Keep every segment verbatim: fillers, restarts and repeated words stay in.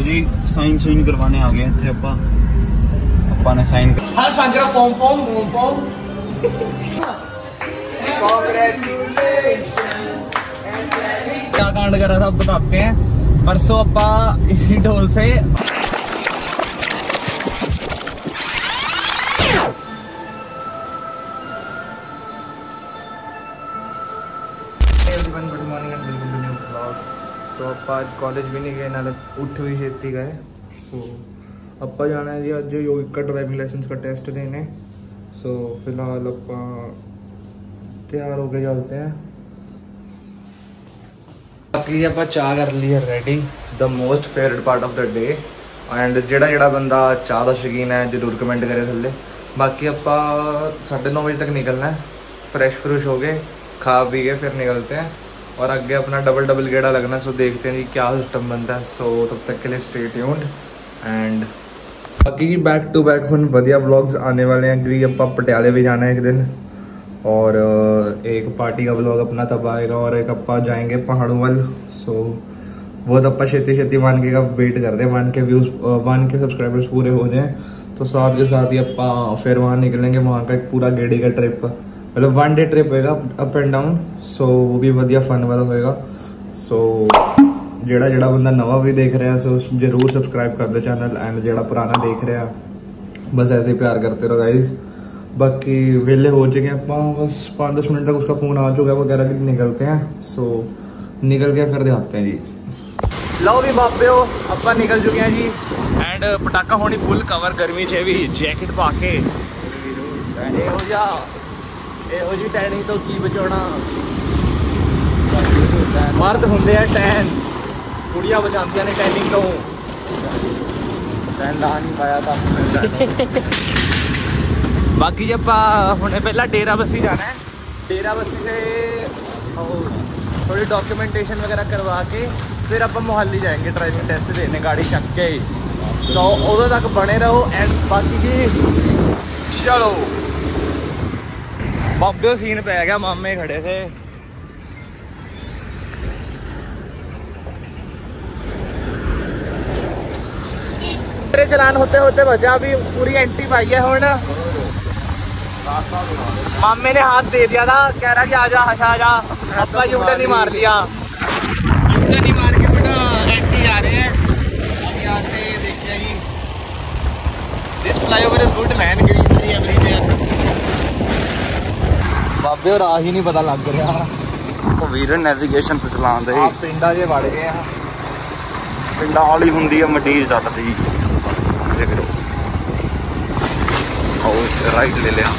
जी sign सुइन करवाने आ गए इत्थे आपां आपां ने साइन कर हर सांजरा पॉम पॉम पॉम पॉम क्या कांड करा था बताते हैं। परसों आपां इसी ढोल से good morning and welcome to new vlog. So ਆਪਾਂ ਅੱਜ ਕਾਲਜ ਵੀ ਨਹੀਂ ਗਏ ਨਾਲੇ ਉੱਠ ਵੀ ਛੇਤੀ ਗਏ। ਸੋ ਆਪਾਂ ਜਾਣਾ ਹੈ ਜੀ ਅੱਜ ਯੋਗਿਕ का ड्राइविंग लाइसेंस का टेस्ट देने। सो फिलहाल ਆਪਾਂ तैयार होके चलते हैं। बाकी ਆਪਾਂ ਚਾਹ कर ली है ready. The most favourite part of the day and ਜਿਹੜਾ ਜਿਹੜਾ ਬੰਦਾ ਚਾਹ ਦਾ ਸ਼ੌਕੀਨ ਹੈ जरूर कमेंट करे थल्ले। बाकी ਆਪਾਂ साढ़े नौ बजे तक निकलना है। फ्रेश फ्रूश हो गए खा पी के फिर निकलते हैं और आगे अपना डबल डबल गेड़ा लगना। सो देखते हैं जी क्या सिस्टम बनता है। सो तब तक के लिए स्टे ट्यून्ड एंड बाकी जी बैक टू बैक हम वधिया व्लॉग्स आने वाले हैं क्योंकि आप पटियाले भी जाना है एक दिन और एक पार्टी का व्लॉग अपना तब आएगा और एक आप जाएंगे पहाड़ों वाल। सो वो तो आप छेती छेती वन के का वेट कर रहे हैं। वन के व्यूज वन के सब्सक्राइबर्स पूरे हो जाएं तो साथ के साथ ही आप फिर वहाँ निकलेंगे। वहाँ का एक पूरा गेड़ी का ट्रिप मतलब वन डे ट्रिप होएगा अप एंड डाउन। सो वो भी वधिया फन वाला होएगा। सो जेड़ा जेड़ा बंदा नवा भी देख रहा है सो जरूर सब्सक्राइब कर दे चैनल एंड जेड़ा पुराना देख रहा बस ऐसे ही प्यार करते रहो गाइस। बाकी वेले हो चुके हैं आप बस पाँच दस मिनट तक उसका फ़ोन आ चुका है वगैरह कि निकलते हैं। सो निकल के फिर दिखाते हैं जी। लो भी बापे हो आप निकल चुके हैं जी एंड पटाखा होनी फुल कवर गर्मी च भी जैकेट पा के हो जा ਇਹੋ ਜੀ ਟੈਨਿੰਗ ਤੋਂ ਕੀ ਬਚਾਉਣਾ। ਮਰਦ ਹੁੰਦੇ ਆ ਟੈਨ ਕੁੜੀਆਂ ਬਚਾਉਂਦੀਆਂ ਨੇ ਟੈਨਿੰਗ ਤੋਂ। ਟੈਨ ਲਾ ਨਹੀਂ ਪਾਇਆ ਤਾਂ ਬਾਕੀ ਜੇ ਆਪਾਂ ਹੁਣੇ ਪਹਿਲਾਂ ਡੇਰਾ ਬੱਸੀ ਜਾਣਾ ਹੈ। ਡੇਰਾ ਬੱਸੀ से थोड़ी डॉक्यूमेंटेशन वगैरह करवा के फिर आप मोहाली जाएंगे ड्राइविंग टेस्ट देने गाड़ी चक के। तो उदों तक बने रहो एंड बाकी जी चलो बाबे सीन पै गया। मामे खड़े थे मेरे चलान होते होते बचा भी पूरी एंटी पाई है। हुण मामे ने हाथ दे दिया था कह रहा कि आजा हशा आजा। अपना यूटर्न नहीं मार लिया यूटर्न नहीं मार के बेटा एंटी आ रहे हैं। यहाँ से देखिए जी this flyover is good man greenery everywhere. बाबे और राह ही नहीं पता लग रहा वीर नैविगेशन पे चला दे पिंडा जे वड़ गए हैं। पिंडा वाली होंगी है मंडीर चलती राइट ले लिया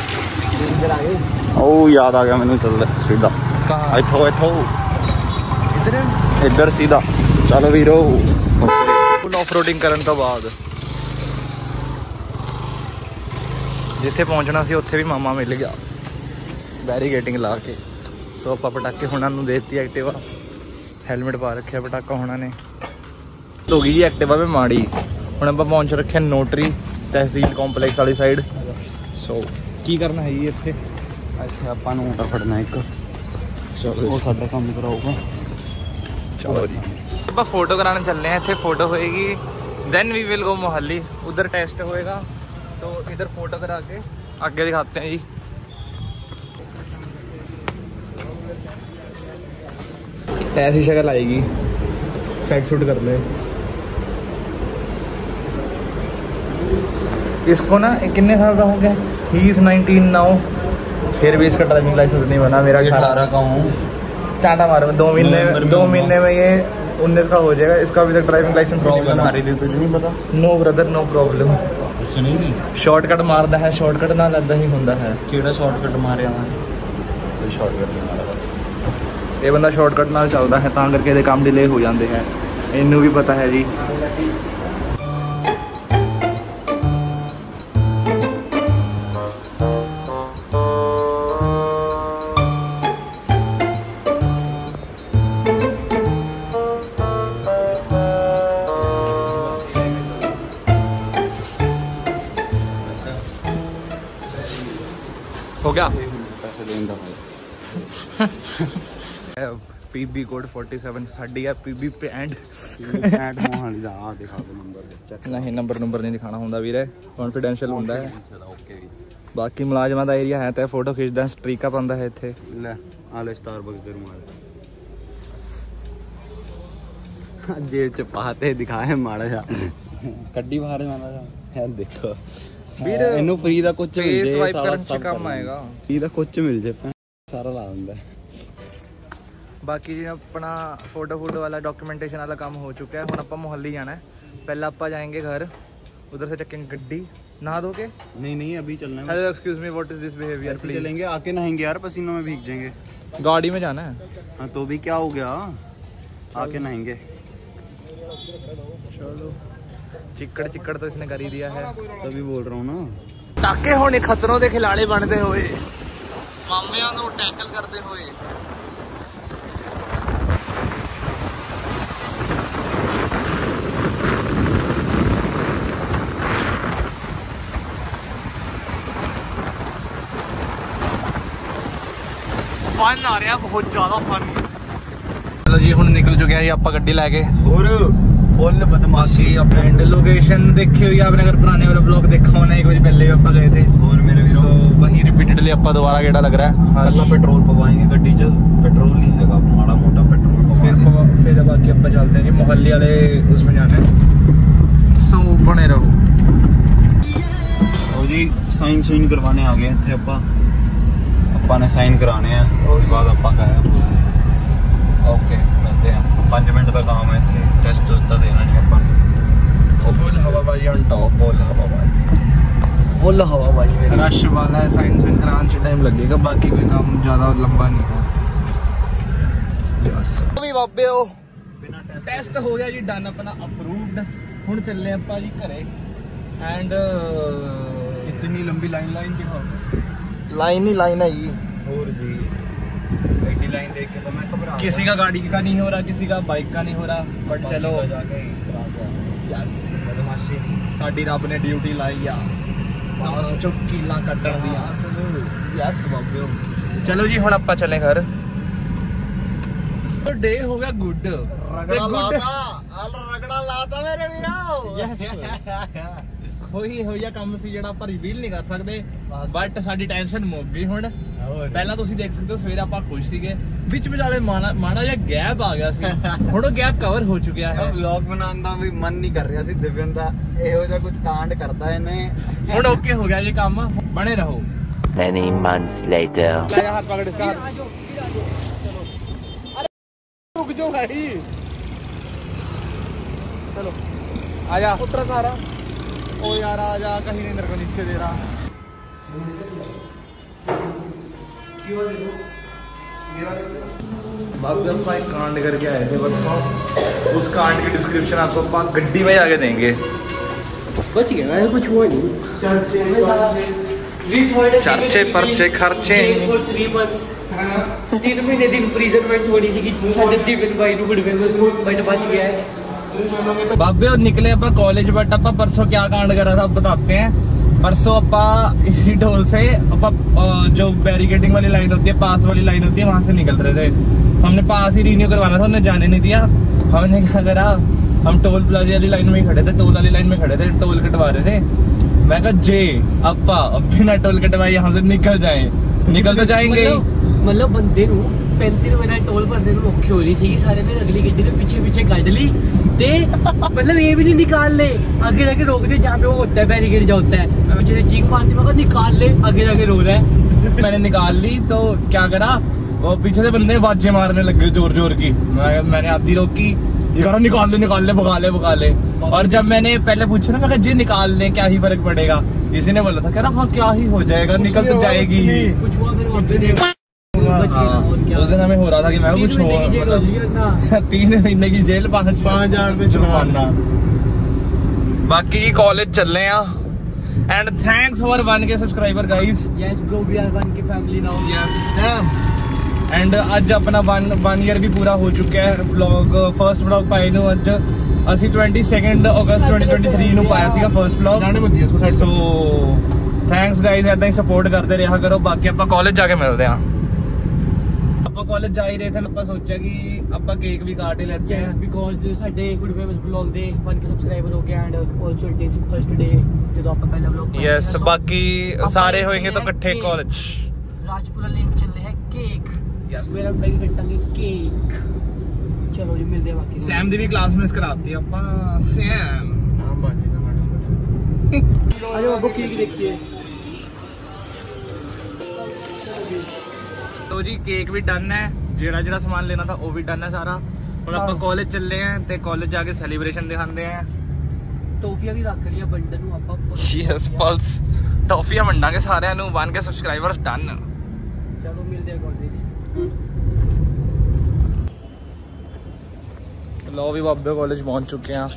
ओ याद आ गया मैनू। चल सीधा इथों इथों इधर इधर सीधा चल वीरो फुल ऑफ रोडिंग करन तो बाद जिथे पहुंचना सी उत्थे भी मामा मिल गया बैरीगेटिंग ला के। सो आप पटाके होना देती एक्टिवा हैलमेट पा रखे पटाका होना ने हो गई जी एक्टिवा में माड़ी। हम आप पहुँच रखे नोटरी तहसील कॉम्पलैक्स वाली साइड। सो की करना है जी इतने इतने आपा नोटा फड़ना एक चलो वो साडा काम कराऊगा। चलो जी आप फोटो कराने चलने हैं। इतने फोटो होएगी then we will go Mohali उधर टेस्ट होएगा। सो इधर फोटो करा के आगे दिखाते हैं जी। ऐसी शक्ल आएगी सेट सूट कर ले इसको ना। कितने साल का हो गया ही इज नाइनटीन नाउ फिर भी इसका ड्राइविंग लाइसेंस नहीं बना। मेरा अठारह का हूँ चाटा मारो दो महीने दो महीने में ये उन्नीस का हो जाएगा। इसका अभी तक ड्राइविंग लाइसेंस नहीं बना। तुझे नहीं पता नो ब्रदर नो प्रॉब्लम। अच्छा नहीं शॉर्टकट मारदा है शॉर्टकट ना लगता ही होंदा है। केड़ा शॉर्टकट मारिया कोई शॉर्टकट नहीं मारा ये बंदा शॉर्टकट नाल चलता है तां करके ये काम डिले हो जाते हैं। इनू भी पता है जी। हो गया पैसे पीबी कोड सैंतालीस साड़ी है पीबी पैंट मोहाली दा आ दिखा दो नंबर नहीं नंबर नंबर नहीं दिखाना हुंदा वीरे कॉन्फिडेंशियल हुंदा है बाकी मुलाजमां दा एरिया है ते फोटो खिचदा स्ट्रीका पांदा है इत्थे ले आले स्टारबक्स दे रुमाल जेब च पाते दिखाए माड़ा जा कड्डी बाहर माड़ा जा है देखो ਵੀਰ ਇਹਨੂੰ ਫ੍ਰੀ ਦਾ ਕੁਝ ਮਿਲ ਜੇ ਸਾਰਾ ਸਭ ਕੰਮ ਆਏਗਾ ਫ੍ਰੀ ਦਾ ਕੁਝ ਮਿਲ ਜੇ ਸਾਰਾ ਲਾ ਦਿੰਦਾ ਬਾਕੀ ਜੀ ਆਪਣਾ ਫੋਟੋ ਫੋਟੋ ਵਾਲਾ ਡਾਕੂਮੈਂਟੇਸ਼ਨ ਵਾਲਾ ਕੰਮ ਹੋ ਚੁੱਕਾ ਹੈ ਹੁਣ ਆਪਾਂ ਮੁਹੱਲੀ ਜਾਣਾ ਹੈ ਪਹਿਲਾਂ ਆਪਾਂ ਜਾएंगे घर उधर से चकेंगे गड्डी नहा दोगे नहीं नहीं अभी चलना है hello excuse me what is this behaviour please चलेंगे आके नहाएंगे यार पसीनों में भीग जाएंगे गाड़ी में जाना है हाँ तो भी क्या हो गया आके नहाएंगे चलो चिक्कड़ चिक्कड़ तो इसने कर ही दिया है तभी बोल रहा हूँ ना टाके होने खतरों के खिलाड़ी बनते हुए मामियां को टैकल करते हुए फन आ रहा बहुत ज्यादा फन चलो जी हुण निकल चुके हैं जी आप गड्डी लैके और फुल बदमाशी एंड लोकेशन देखी हुई आपने अगर पुराने वाला ब्लॉग देखा होना एक बार पहले भी आप गए थे और मेरे भी so, वही रिपीटेडली आप दोबारा गेड़ा लग रहा है पहला पेट्रोल पवाएंगे गड्डी च पेट्रोल नहीं है माड़ा मोटा पेट्रोल फिर फिर बाकी आप चलते हैं जी मोहाली वाले उसमें जाना है सो बने रहो और जी साइन सुइन करवाने आ गए थे अपा अपा ने साइन कराने हैं और बाद अपा गए ओके मिलते हैं पाँच मिनट का काम है थे टेस्ट तो देना नहीं अपन फुल हवाबाजी ऑन टॉप फुल हवाबाजी फुल हवाबाजी रश वाला है साइंस में कराने से टाइम लगेगा बाकी कोई काम ज़्यादा लंबा नहीं है भी बाबे हो टेस्ट हो गया जी डन अपना अप्रूव्ड हुण चले ਆਪਾਂ जी घरे एंड इतनी लंबी लाइन लाइन दिखाओ लाइन ही लाइन है जी और जी एडी लाइन देख के तो मैं घबरा किसी का गाड़ी का नहीं हो रहा किसी का बाइक का नहीं हो रहा बट चलो जाके यस बदमाशी साडी रब ने ड्यूटी लाई आ पास चुकीला कटण दी यस बाबे चलो जी हुण ਆਪਾਂ चले घर तो डे हो गया गुड रगड़ा लाता आल रगड़ा लाता मेरे वीरो होई होया काम सी जेड़ा ਆਪਾਂ रिवील नहीं कर सकते बट साडी टेंशन मुक गई हुण ਪਹਿਲਾਂ ਤੁਸੀਂ ਦੇਖ ਸਕਦੇ ਹੋ ਸਵੇਰੇ ਆਪਾਂ ਖੁਸ਼ ਸੀਗੇ ਵਿੱਚ ਵਿਚਾਲੇ ਮਾੜਾ ਜਿਹਾ ਗੈਪ ਆ ਗਿਆ ਸੀ ਹੁਣ ਉਹ ਗੈਪ ਕਵਰ ਹੋ ਚੁੱਕਿਆ ਹੈ ਵਲੌਗ ਬਣਾਉਣ ਦਾ ਵੀ ਮਨ ਨਹੀਂ ਕਰ ਰਿਹਾ ਸੀ ਦਿਵਯਨ ਦਾ ਇਹੋ ਜਿਹਾ ਕੁਝ ਕਾਂਡ ਕਰਦਾ ਇਹਨੇ ਹੁਣ ਓਕੇ ਹੋ ਗਿਆ ਜੀ ਕੰਮ ਬਣੇ ਰਹੋ Many months later ਲੈ ਹੱਥ ਪਕੜ इसका अरे रुक जाओ भाई चलो आजा उतर सारा ओ यार आजा कहीं नहीं मेरे को नीचे दे रहा बाबू हम एक कांड करके आए थे परसों उस कांड की डिस्क्रिप्शन आपको आप गड्डी में जाके देंगे बच गया कुछ हुआ नहीं चर्चे चर्चे परचे खर्चे तीन महीने की इंप्रिजनमेंट थोड़ी सी साढ़े दिव्यन भाई ਨੂੰ ਬੜਵੇ ਉਸ ਨੂੰ मैंने बच गया है बाबे और निकले अपन कॉलेज बट अपन परसों क्या कांड करा था बताते हैं परसों अपा इसी ढोल से अपा जो बैरिकेडिंग वाली लाइन होती है पास वाली लाइन होती है वहां से निकल रहे थे हमने पास ही रिन्यू करवाना था उन्हें जाने नहीं दिया हमने क्या करा हम टोल प्लाजा वाली लाइन में ही खड़े थे टोल वाली लाइन में खड़े थे टोल कटवा रहे थे मैं कहा जे अपा अब बिना टोल कटवाए यहाँ से निकल जाए निकल तो जाएंगे मतलब बंदे ਨੂੰ पैंती रुपए ਦਾ टोल भरने ਨੂੰ ਔਖੀ ਹੋ ਰਹੀ ਸੀ ਸਾਰੇ ਨੇ अगली ਗੱਡੀ ਦੇ पीछे पीछे ਕੱਢ ਲਈ ते मतलब ये भी नहीं निकाल ले आगे जाके रोक दे जहाँ पे वो होता है बैरिकेड जो होता है मैं पीछे से चीख मारती मैं निकाल ले आगे जाके रो रहा है मैंने निकाल ली तो क्या करा वो पीछे से बंदे बाजे मारने लग गए जोर जोर की मैंने आधी रोकी ये कहा निकाल ले निकाल ले भगा ले भगा ले और जब मैंने पहले पूछा ना मैं जी निकाल ले क्या ही फर्क पड़ेगा इसी ने बोला था कह रहा हाँ क्या ही हो जाएगा निकल तो जाएगी ही कुछ हुआ मेरे वहाँ पे उस दिन हमें हो रहा था कि मैं कुछ हुआ तीन महीने की जेल पाँच पाँच हजार रुपये जुर्माना बाकी कॉलेज चल रहे हैं and thanks for one K subscriber guys yes bro we are one K family now yes and ਅੱਜ ਆਪਣਾ वन वन ईयर भी पूरा हो चुका है व्लॉग फर्स्ट व्लॉग पाए ਨੂੰ ਅੱਜ ਅਸੀਂ बाईस अगस्त ट्वेंटी ट्वेंटी थ्री ਨੂੰ ਪਾਇਆ ਸੀਗਾ ਫਰਸਟ व्लॉग ਜਾਣੇ ਬੱਦੀ ਇਸ ਕੋ ਸਾਈਡ ਸੋ ਥੈਂਕਸ ਗਾਇਸ ਐਦਾਂ ਹੀ ਸਪੋਰਟ ਕਰਦੇ ਰਿਹਾ ਕਰੋ ਬਾਕੀ ਆਪਾਂ ਕਾਲਜ ਜਾ ਕੇ ਮਿਲਦੇ ਆਂ ਆਪਾਂ ਕਾਲਜ ਜਾ ਹੀ ਰਹੇ ਸਨ ਆਪਾਂ ਸੋਚਿਆ ਕਿ ਆਪਾਂ ਕੇਕ ਵੀ ਕਾਟ ਹੀ ਲੈਂਦੇ ਯੈਸ ਬਿਕੋਜ਼ ਸਾਡੇ ਫੁੱਡ ਫੇਮਸ ਬਲੌਗ ਦੇ one ਕੇ ਸਬਸਕ੍ਰਾਈਬਰ ਹੋ ਗਏ and also it is first day ਜਦੋਂ ਆਪਾਂ ਪਹਿਲਾ ਵਲੌਗ ਯੈਸ ਬਾਕੀ ਸਾਰੇ ਹੋਏंगे तो ਇਕੱਠੇ ਕਾਲਜ ਰਾਜਪੁਰਾ ਲੈਣ ਚੱਲੇ ਹੈ ਕੇਕ ਯੈਸ ਮੇਰਾ ਬੈਗ ਕੱਟਾਂਗੇ ਕੇਕ ਚਲੋ ਜੀ ਮਿਲਦੇ ਆ ਬਾਕੀ ਸੈਮ ਦੀ ਵੀ ਕਲਾਸ ਮਿਸ ਕਰਾਤੀ ਆਪਾਂ ਸੈਮ ਨਾਮ ਬਾਜੀ ਦਾ ਮੈਡਮ ਆਜੋ ਅੱਗੋ ਕੇਕ ਦੇਖੀਏ तो जी केक भी डन है जेड़ा जेड़ा सामान लेना था वो भी डन है सारा ਹੁਣ ਆਪਾਂ ਕਾਲਜ ਚੱਲੇ ਆਂ ਤੇ ਕਾਲਜ ਜਾ ਕੇ ਸੈਲੀਬ੍ਰੇਸ਼ਨ ਦਿਖਾਉਂਦੇ ਆਂ ਟੋਫੀਆਂ ਵੀ ਰੱਖ ਲਿਆ ਬੰਡਨ ਨੂੰ ਆਪਾਂ ਯੈਸ ਪਲਸ ਟੋਫੀਆਂ ਵੰਡਾਂਗੇ ਸਾਰਿਆਂ ਨੂੰ one ਕੇ ਸਬਸਕ੍ਰਾਈਬਰਸ ਡਨ ਚਲੋ ਮਿਲਦੇ ਆ ਕਾਲਜ लो भी बाबे कॉलेज पहुंच चुके हैं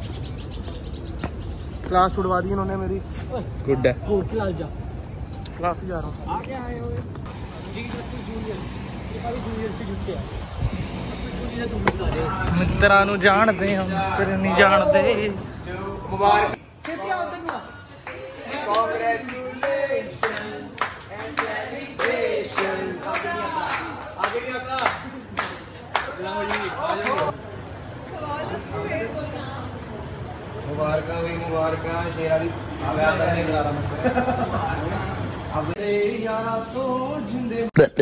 क्लास छुड़वा दी इन्होंने मेरी गुड है कोर्ट क्लास जा क्लास ही जा रहा हूं आगे आए हुए जूनियर्स ये सारे जूनियर्स के जुटे हैं जूनियर तुम बता रहे मित्रा नु जानदे हम तेरे नहीं जानदे मुबारक खेती आओ तन्ना कांग्रेचुलेशंस आगे नहीं आता लाओ जी मुबारक भी मुबारक शेरा दी मैं आता नहीं करा रहा अब रे यारा तो जिंदे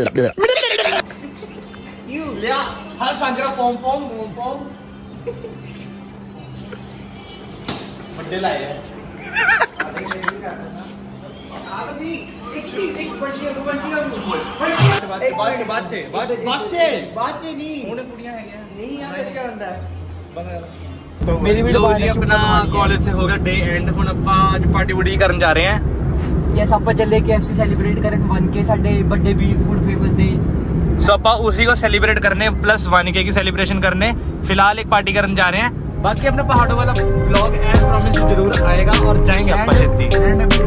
यू लिया हर सांजरा पॉम पॉम पॉम पॉम बड्डे लाए हैं आसी एक एक बच्चे को बंटियां बच्चे बच्चे बच्चे बच्चे बच्चे नहीं उन्हें कुड़ियां है क्या नहीं यहां क्या होता है तो मेरी भी जी अपना कॉलेज से हो गया डे एंड ਹੁਣ ਆਪਾਂ ਅੱਜ ਪਾਰਟੀ ਵੜੀ ਕਰਨ ਜਾ ਰਹੇ ਹਾਂ यस ਆਪਾਂ ਚੱਲੇ केएफसी सेलिब्रेट ਕਰਨ one के ਸਾਡੇ बर्थडे भी फूड फेमस डे सो ਆਪਾਂ उसी को सेलिब्रेट करने प्लस one के की सेलिब्रेशन करने फिलहाल एक पार्टी करने जा रहे हैं बाकी अपने पहाड़ों वाला व्लॉग एज प्रॉमिस जरूर आएगा और जाएंगे अपन छेती